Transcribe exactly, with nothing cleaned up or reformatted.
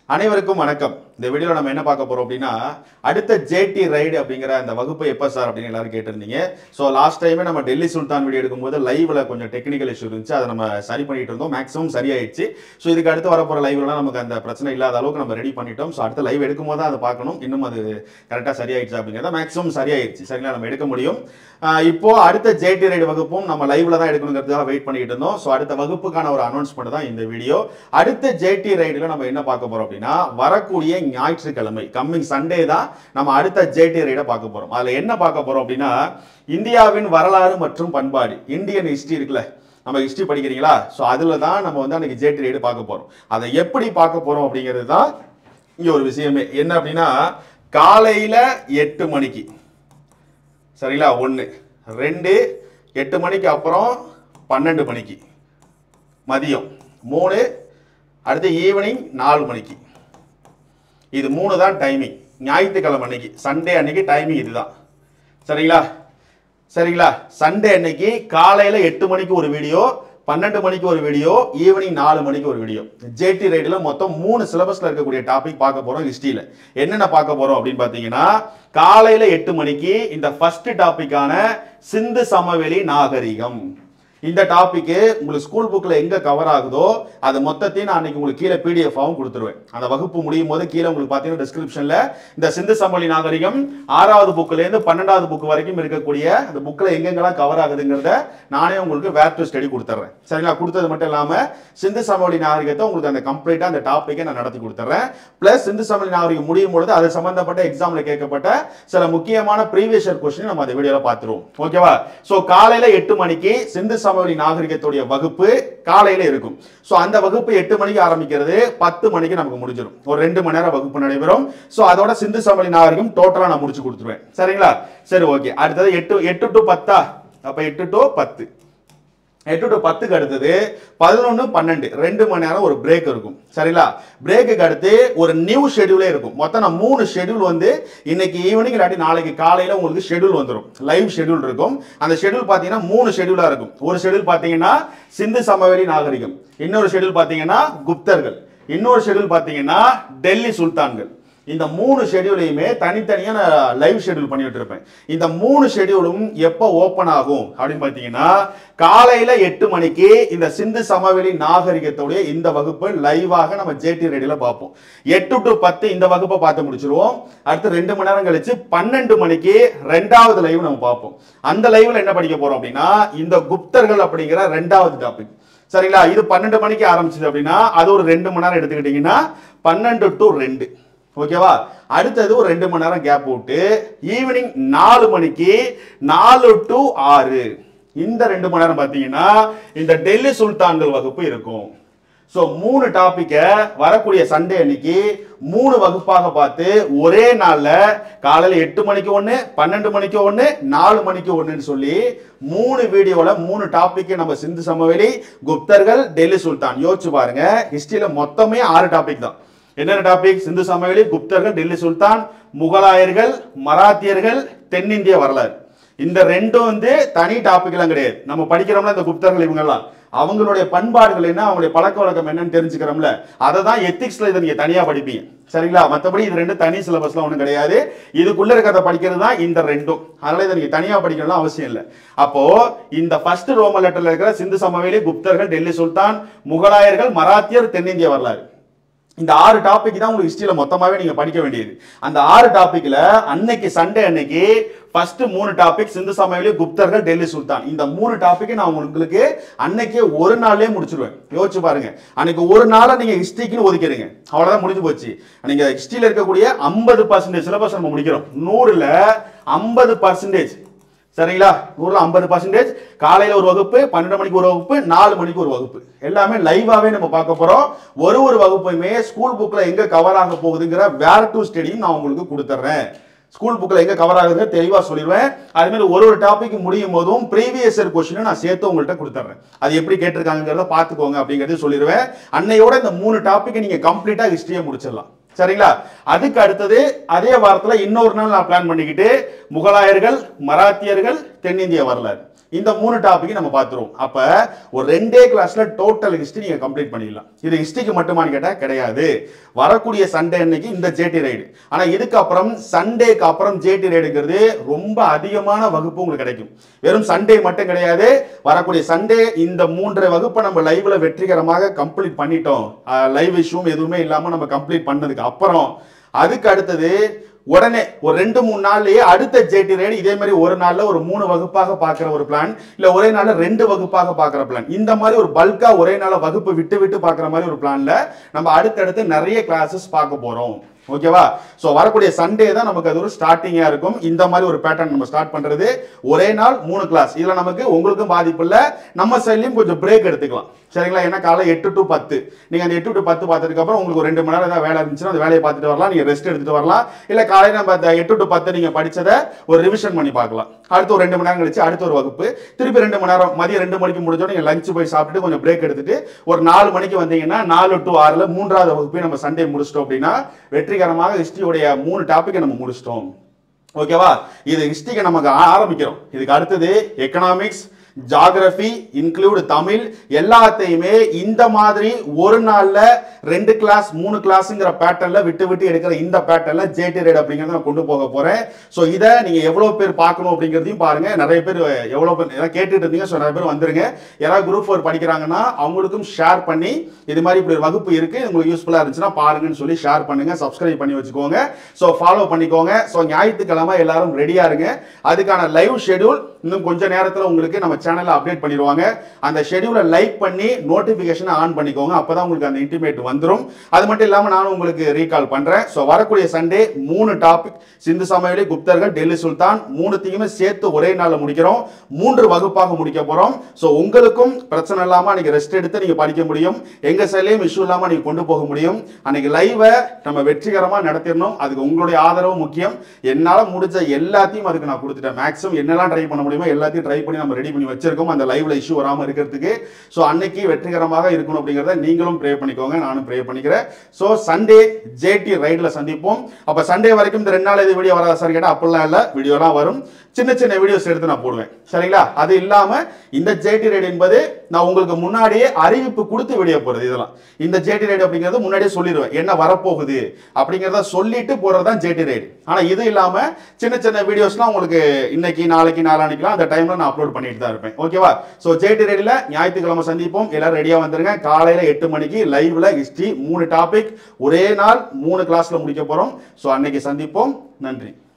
அனைவருக்கும் வணக்கம். இந்த வீடியோல நம்ம என்ன பார்க்க போறோம் அப்படின்னா, அடுத்த ஜேடி ரைடு அப்படிங்கிற அந்த வகுப்பு எப்ப சார் அப்படின்னு எல்லாரும் கேட்டிருந்தீங்க. ஸோ லாஸ்ட் டைமே நம்ம டெல்லி சுல்தான் வீடியோ எடுக்கும்போது லைவ்ல கொஞ்சம் டெக்னிக்கல் இஷ்யூ இருந்துச்சு, அதை நம்ம சரி பண்ணிட்டு இருந்தோம். மேக்ஸிமம் சரியாயிடுச்சு. ஸோ இதுக்கு அடுத்து வரப்போற லைவ்லாம் நமக்கு அந்த பிரச்சனை இல்லாத அளவுக்கு நம்ம ரெடி பண்ணிட்டோம். ஸோ அடுத்த லைவ் எடுக்கும் போது தான் அதை பார்க்கணும், இன்னும் அது கரெக்டாக சரியாயிடுச்சு அப்படிங்கிறத மேக்ஸிமம் சரியாயிடுச்சு. சரிங்களா, நம்ம எடுக்க முடியும். இப்போ அடுத்த ஜேடி ரைடு வகுப்பும் நம்ம லைவ்ல தான் எடுக்கணுங்கிறதுக்காக வெயிட் பண்ணிட்டு இருந்தோம். ஸோ அடுத்த வகுப்புக்கான ஒரு அனௌன்ஸ்மெண்ட் தான் இந்த வீடியோ. அடுத்த ஜேடி ரைடுல நம்ம என்ன பார்க்க போறோம் அப்படின்னா, வரக்கூடிய ஞாயிற்றுக்கிழமை கம்மிங் சண்டே தான் நம்ம அடுத்த ஜேடி ரைட பார்க்க போறோம். அதுல என்ன பார்க்க போறோம் அப்படின்னா, இந்தியாவின் வரலாறு மற்றும் பண்பாடு, இந்தியன் ஹிஸ்டரி இருக்குல்ல, நம்ம ஹிஸ்டரி படிக்கிறீங்களா, ஸோ அதுல தான் நம்ம வந்து அன்னைக்கு ஜேடி ரைடு பார்க்க போறோம். அதை எப்படி பார்க்க போறோம் அப்படிங்கிறது தான் இங்க ஒரு விஷயமே. என்ன அப்படின்னா, காலையில எட்டு மணிக்கு சரிங்களா, ஒன்று ரெண்டு எட்டு மணிக்கு அப்புறம் பன்னெண்டு மணிக்கு மதியம் மூணு, அடுத்து ஈவினிங் நாலு மணிக்கு. இது மூணு தான் டைமிங். ஞாயிற்றுக்கிழமை அன்னைக்கு சண்டே அன்னைக்கு டைமிங் இதுதான். சரிங்களா சரிங்களா சண்டே அன்னைக்கு காலையில எட்டு மணிக்கு ஒரு வீடியோ, பன்னெண்டு மணிக்கு ஒரு வீடியோ, ஈவினிங் நாலு மணிக்கு ஒரு வீடியோ. ஜேடி ரைடுல மொத்தம் மூணு சிலபஸ்ல இருக்கக்கூடிய டாபிக் பார்க்க போறோம். ஹிஸ்டரியில என்னென்ன பார்க்க போறோம் அப்படின்னு பாத்தீங்கன்னா, காலையில எட்டு மணிக்கு இந்த ஃபர்ஸ்ட் டாபிக்கான சிந்து சமவெளி நாகரிகம். இந்த டாபிக் உங்களுக்கு ஸ்கூல் புக்ல எங்க கவர் ஆகுதோ அது மொத்தத்தையும் நான் அன்னைக்கு உங்களுக்கு கீழே பிடிஎஃப் ஆகும் கொடுத்துருவேன். அந்த வகுப்பு முடியும் போது கீழே உங்களுக்கு பாத்தீங்கன்னா டிஸ்கிரிப்ஷன்ல இந்த சிந்து சமவெளி நாகரிகம் ஆறாவது புக்ல இருந்து பன்னெண்டாவது புக் வரைக்கும் இருக்கக்கூடிய அந்த புக்ல எங்கெங்கெல்லாம் கவர் ஆகுதுங்கிறத நானே உங்களுக்கு வேர் டு ஸ்டடி கொடுத்துறேன். சரிங்களா, கொடுத்தது மட்டும் இல்லாம சிந்து சமவெளி நாகரிகத்தை உங்களுக்கு அந்த கம்ப்ளீட்டா அந்த டாபிக்கை நான் நடத்தி கொடுத்துறேன். பிளஸ் சிந்து சமவெளி நாகரிகம் முடியும் பொழுது அது சம்பந்தப்பட்ட எக்ஸாம்ல கேட்கப்பட்ட சில முக்கியமான ப்ரீவியஸ் இயர் கொஸ்டின் நம்ம அந்த வீடியோல பார்த்துருவோம். ஓகேவா? சோ காலையில எட்டு மணிக்கு சிந்து சமவெளி நாகரிகத்துடைய வகுப்பு காலையில இருக்கும். சோ அந்த வகுப்பு எட்டு மணிக்கு ஆரம்பிக்கிறது, பத்து மணிக்கு நமக்கு முடிஞ்சிடும். ஒரு ரெண்டு மணி நேரம் வகுப்பு நடைபெறும். சோ அதோட சிந்து சமவெளி நாகரிகம் டோட்டலா நான் முடிச்சு கொடுத்துருவேன். சரிங்களா, சரி ஓகே. அடுத்தது எட்டு எட்டு டு பத்தா, அப்ப எட்டு டு பத்து, எட்டு டு பத்துக்கு அடுத்தது பதினொன்னு பன்னெண்டு, ரெண்டு மணி நேரம் ஒரு பிரேக் இருக்கும். சரிங்களா, பிரேக்குக்கு அடுத்து ஒரு நியூ ஷெட்யூலே இருக்கும். மொத்தம் நான் மூணு ஷெட்யூல் வந்து இன்னைக்கு ஈவினிங் இல்லாட்டி நாளைக்கு காலையில உங்களுக்கு ஷெட்யூல் வந்துடும், லைவ் ஷெட்யூல் இருக்கும். அந்த ஷெட்யூல் பாத்தீங்கன்னா மூணு ஷெட்யூலா இருக்கும். ஒரு ஷெட்யூல் பாத்தீங்கன்னா சிந்து சமவெளி நாகரிகம், இன்னொரு ஷெட்யூல் பாத்தீங்கன்னா குப்தர்கள், இன்னொரு ஷெட்யூல் பாத்தீங்கன்னா டெல்லி சுல்தான்கள். இந்த மூணு ஷெட்யூலையுமே தனித்தனியா நான் லைவ் ஷெட்யூல் பண்ணிட்டு இருப்பேன். இந்த மூணு ஷெட்யூலும் எப்போ ஓபன் ஆகும் அப்படின்னு பாத்தீங்கன்னா, காலையில எட்டு மணிக்கு இந்த சிந்து சமவெளி நாகரிகத்துடைய இந்த வகுப்பு லைவாக நம்ம ஜேடி ரைடுல பார்ப்போம். எட்டு டு பத்து இந்த வகுப்பை பார்த்து முடிச்சிருவோம். அடுத்து ரெண்டு மணி நேரம் கழிச்சு பன்னெண்டு மணிக்கு ரெண்டாவது லைவ் நம்ம பார்ப்போம். அந்த லைவ்ல என்ன படிக்க போறோம் அப்படின்னா, இந்த குப்தர்கள் அப்படிங்கிற ரெண்டாவது டாபிக். சரிங்களா, இது பன்னெண்டு மணிக்கு ஆரம்பிச்சது அப்படின்னா அது ஒரு ரெண்டு மணி நேரம் எடுத்துக்கிட்டீங்கன்னா பன்னெண்டு டு ரெண்டு. ஓகேவா, அடுத்தது ஒரு ரெண்டு மணி நேரம் கேப் விட்டு ஈவினிங் நாலு மணிக்கு நாலு டு ஆறு, இந்த ரெண்டு மணி நேரம் பாத்தீங்கன்னா இந்த டெல்லி சுல்தான்கள் வகுப்பு இருக்கும். சோ மூணு டாபிக்க வரக்கூடிய சண்டே அன்னைக்கு மூணு வகுப்பாக பார்த்து ஒரே நாள்ல காலையில எட்டு மணிக்கு ஒண்ணு, பன்னெண்டு மணிக்கு ஒண்ணு, நாலு மணிக்கு ஒண்ணுன்னு சொல்லி மூணு வீடியோல மூணு டாபிக் நம்ம சிந்து சமவெளி, குப்தர்கள், டெல்லி சுல்தான். யோசிச்சு பாருங்க, ஹிஸ்டரியில மொத்தமே ஆறு டாபிக் தான். என்னென்ன டாபிக்? சிந்து சமவெளி, குப்தர்கள், டெல்லி சுல்தான், முகலாயர்கள், மராத்தியர்கள், தென்னிந்திய வரலாறு. இந்த ரெண்டும் வந்து தனி டாபிக் எல்லாம் கிடையாது. நம்ம படிக்கிறோம்ல இந்த குப்தர்கள் இவங்கெல்லாம் அவங்களுடைய பண்பாடுகள் என்ன, அவங்களுடைய பழக்க வழக்கம் என்னன்னு தெரிஞ்சுக்கிறோம்ல, அதை தான் எத்திக்ஸ்ல இதை நீங்க தனியா படிப்பீங்க. சரிங்களா, மற்றபடி இது ரெண்டு தனி சிலபஸ்லாம் ஒன்றும் கிடையாது. இதுக்குள்ள இருக்கிறத படிக்கிறது தான் இந்த ரெண்டும். அதனால இதை நீங்க தனியா படிக்கணும்னு அவசியம் இல்லை. அப்போ இந்த ஃபர்ஸ்ட் ரோமன் லெட்டர்ல இருக்கிற சிந்து சமவெளி, குப்தர்கள், டெல்லி சுல்தான், முகலாயர்கள், மராத்தியர், தென்னிந்திய வரலாறு, இந்த ஆறு டாபிக் தான் உங்களுக்கு ஹிஸ்டரியில மொத்தமாவே நீங்க படிக்க வேண்டியது. அந்த ஆறு டாபிக்ல அன்னைக்கு சண்டே அன்னைக்கு ஃபர்ஸ்ட் மூணு டாபிக் சிந்து சமவெளி, குப்தர்கள், டெல்லி சுல்தான். இந்த மூணு டாபிக் நான் உங்களுக்கு அன்னைக்கே ஒரு நாள்லயே முடிச்சிருவேன். யோசிச்சு பாருங்க, அன்னைக்கு ஒரு நாளை நீங்க ஹிஸ்டரிக்குன்னு ஒதுக்கிடுங்க, அவ்வளவுதான் முடிஞ்சு போச்சு. நீங்க ஹிஸ்டரியில இருக்கக்கூடிய ஐம்பது பர்சன்டேஜ் சிலபஸ் நம்ம முடிக்கிறோம். நூறுல ஐம்பது பர்சன்டேஜ். சரிங்களா, நூறுல ஐம்பது பர்சன்டேஜ் காலையில ஒரு வகுப்பு, பன்னெண்டு மணிக்கு ஒரு வகுப்பு, நாலு மணிக்கு ஒரு வகுப்பு, எல்லாமே லைவாவே நம்ம பார்க்க போறோம். ஒரு ஒரு வகுப்புமே ஸ்கூல் புக்ல எங்க கவர் ஆக போகுதுங்கிற வேர் டு ஸ்டடியும் நான் உங்களுக்கு கொடுத்துறேன். ஸ்கூல் புக்ல எங்க கவர் ஆகுது தெளிவா சொல்லிடுவேன். அதே மாதிரி ஒரு ஒரு டாபிக் முடியும் போதும் ப்ரீவியஸ் இயர் கொஸ்டினை நான் சேர்த்து உங்கள்கிட்ட கொடுத்துறேன். அது எப்படி கேட்டிருக்காங்கிறத பாத்துக்கோங்க அப்படிங்கறது சொல்லிடுவேன். அன்னையோட இந்த மூணு டாபிக் நீங்க கம்ப்ளீட்டா ஹிஸ்டரியை முடிச்சிடலாம். சரிங்களா, அதுக்கு அடுத்தது அதே வாரத்துல இன்னொரு நாள் நான் பிளான் பண்ணிக்கிட்டு முகலாயர்கள், மராத்தியர்கள், தென்னிந்திய வரலாறு, இந்த மூணு டாபிக் நம்ம பார்த்துருவோம். அப்ப ஒரு ரெண்டே கிளாஸ்ல டோட்டல் ஹிஸ்டரி நீங்க கம்ப்ளீட் பண்ணிடலாம். இது ஹிஸ்டரிக்கு மட்டுமான்னு கேட்டா கிடையாது. வரக்கூடிய சண்டே அன்னைக்கு இந்த ஜேடி ரைடு. ஆனா இதுக்கப்புறம் சண்டேக்கு அப்புறம் ஜேடி ரைடுங்கிறது ரொம்ப அதிகமான வகுப்பு உங்களுக்கு கிடைக்கும். வெறும் சண்டே மட்டும் கிடையாது, வரக்கூடிய சண்டே இந்த மூன்றரை வகுப்பை நம்ம லைவ்ல வெற்றிகரமாக கம்ப்ளீட் பண்ணிட்டோம். லைவ் இஷ்யூம் எதுவுமே இல்லாம நம்ம கம்ப்ளீட் பண்ணதுக்கு அப்புறம் அதுக்கு அடுத்தது உடனே ஒரு ரெண்டு மூணு நாள்லயே அடுத்த ஜேடி ரைடு இதே மாதிரி ஒரு நாள்ல ஒரு மூணு வகுப்பாக பார்க்கிற ஒரு பிளான், இல்ல ஒரே நாள்ல ரெண்டு வகுப்பாக பார்க்கிற பிளான், இந்த மாதிரி ஒரு பல்கா ஒரே நாள்ல வகுப்பு விட்டு விட்டு பார்க்கிற மாதிரி ஒரு பிளான்ல நம்ம அடுத்தடுத்து நிறைய கிளாஸஸ் பார்க்க போறோம். ஓகேவா? சோ வரக்கூடிய சண்டே தான் நமக்கு அது ஒரு ஸ்டார்டிங்கா இருக்கும். இந்த மாதிரி ஒரு பேட்டர்ன் நம்ம ஸ்டார்ட் பண்றது ஒரே நாள் மூணு கிளாஸ். இதுல நமக்கு உங்களுக்கும் பாதிப்பு இல்ல, நம்ம சைட்லயும் கொஞ்சம் பிரேக் எடுத்துக்கலாம். சரிங்களா? ஏன்னா காலை எட்டு டு பத்து நீங்க அந்த எட்டு டு பத்து பார்த்ததுக்கு அப்புறம் உங்களுக்கு ஒரு ரெண்டு மணி நேரம் ஏதாவது வேலை இருந்துச்சுன்னா அந்த வேலையை பார்த்துட்டு வரலாம், நீங்க ரெஸ்ட் எடுத்துட்டு வரலாம். இல்ல காலையில நம்ம எட்டு டு பத்து நீங்க படிச்சதை ஒரு ரிவிஷன் பண்ணி பார்க்கலாம். அடுத்து ஒரு ரெண்டு மணி நேரம் கழிச்சு அடுத்த ஒரு வகுப்பு, திருப்பி ரெண்டு மணி நேரம் மதியம் ரெண்டு மணிக்கு முடிஞ்சோம் நீங்க லஞ்ச் போய் சாப்பிட்டு கொஞ்சம் பிரேக் எடுத்துட்டு ஒரு நாலு மணிக்கு வந்தீங்கன்னா நாலு டு ஆறுல மூன்றாவது வகுப்பை நம்ம சண்டே முடிச்சிட்டோம் அப்படின்னா வெற்றிகரமாக ஹிஸ்டரியோடைய மூணு டாபிக் நம்ம முடிச்சிட்டோம். ஓகேவா? இது ஹிஸ்டரிக்கு நமக்கு ஆரம்பிக்கிறோம். இதுக்கு அடுத்தது எக்கனாமிக்ஸ், ஜியோகிராஃபி, இன்க்ளூட் தமிழ், எல்லாத்தையுமே இந்த மாதிரி ஒரு நாள்ல ரெண்டு கிளாஸ் மூணு கிளாஸ்ங்கிற பேட்டர்ன்ல விட்டு விட்டு எடுக்கிற இந்த பேட்டர்ன்ல ஜேடி ரைட் அப்படிங்கறத நான் கொண்டு போக போறேன். சோ இத நீங்க எவ்வளவு பேர் பார்க்கணும் அப்படிங்கறதையும் பாருங்க. நிறைய பேர் எவ்வளவு பேர் கேட்டுட்டு இருந்தீங்க, சோ நிறைய பேர் வந்துருங்க. யாராவது குரூப் ஃபோர் படிக்கிறாங்கன்னா அவங்களுக்கும் ஷேர் பண்ணி இது மாதிரி இப்படி ஒரு வகுப்பு இருக்கு, உங்களுக்கு யூஸ்ஃபுல்லா இருந்துச்சுன்னா பாருங்கன்னு சொல்லி ஷேர் பண்ணுங்க, சப்ஸ்கிரைப் பண்ணி வச்சுக்கோங்க, சோ ஃபாலோ பண்ணிக்கோங்க. சோ ஞாயிற்றுக்கிழமை எல்லாரும் ரெடியா இருங்க. அதுக்கான லைவ் ஷெட்யூல் இன்னும் கொஞ்ச நேரத்துல உங்களுக்கு நம்ம சேனல்ல அப்டேட் பண்ணிடுவாங்க. அந்த ஷெட்யூலை லைக் பண்ணி நோட்டிபிகேஷனை ஆன் பண்ணிக்கோங்க, அப்பதான் உங்களுக்கு அந்த இன்டிமேட் வந்துரும். அது மட்டும் இல்லாம நானும் உங்களுக்கு ரீகால் பண்றேன். சோ வரக்கூடிய சண்டே மூணு டாபிக், சிந்து சமவெளி, குப்தர்கள், டெல்லி சுல்தான், மூணுத்தையுமே சேர்த்து ஒரே நாள்ல முடிக்கிறோம். மூன்று வகுப்பாக முடிக்க போறோம். சோ உங்களுக்கும் பிரச்சனை இல்லாம நீங்க ரெஸ்ட் எடுத்து நீங்க படிக்க முடியும், எங்க சைட்லயும் இஷ்யூ இல்லாம நீங்க கொண்டு போக முடியும். அன்னைக்கு லைவை நம்ம வெற்றிகரமா நடத்திடணும். அதுக்கு உங்களுடைய ஆதரவு முக்கியம். என்னால முடிஞ்ச எல்லாத்தையும் அதுக்கு நான் கொடுத்துட்டேன். மேக்ஸிமம் என்னெல்லாம் ட்ரை பண்ண முடியுமோ எல்லாத்தையும் ட்ரை பண்ணி நம்ம ரெடி பண்ணி வச்சிருக்கோம் அந்த லைவ்ல இஷ்யூ வராம இருக்கிறதுக்கு. சோ அன்னைக்கு வெற்றிகரமாக இருக்கணும் அப்படிங்கறத நீங்களும் ப்ரே பண்ணிக்கோங்க, நானும் ப்ரே பண்ணிக்கிறேன். சோ சண்டே ஜேடி ரைட்ல சந்திப்போம். அப்ப சண்டே வரைக்கும் இந்த ரெண்டு நாள் இது வீடியோ வராத சார் கேட்டா அப்படிலாம் இல்ல, வீடியோலாம் வரும். சின்ன சின்ன வீடியோஸ் எடுத்து நான் போடுவேன். சரிங்களா? அது இல்லாம இந்த ஜேடி ரைட் என்பது நான் உங்களுக்கு முன்னாடியே அறிவிப்பு கொடுத்து வீடியோ போறது. இதெல்லாம் இந்த ஜேடி ரைட் அப்படிங்கிறது முன்னாடியே சொல்லிடுவேன் என்ன வரப்போகுது அப்படிங்கறத சொல்லிட்டு போறதுதான் ஜேடி ரைட். ஆனா இது இல்லாம சின்ன சின்ன வீடியோஸ்லாம் உங்களுக்கு இன்னைக்கு நாளைக்கு நாளானிக்கலாம் அந்த டைம்ல நான் அப்லோட் பண்ணிட்டு தான் இருப்பேன். ஓகேவா? சோ ஜேடி ரைட்ல ஞாயிற்றுக்கிழமை சந்திப்போம். எல்லாரும் ரெடியா வந்துருங்க. காலையில எட்டு மணிக்கு லைவ்ல ஹிஸ்டரி மூணு டாபிக் ஒரே நாள் மூணு கிளாஸ்ல முடிக்க போறோம். சோ அன்னைக்கு சந்திப்போம். நன்றி.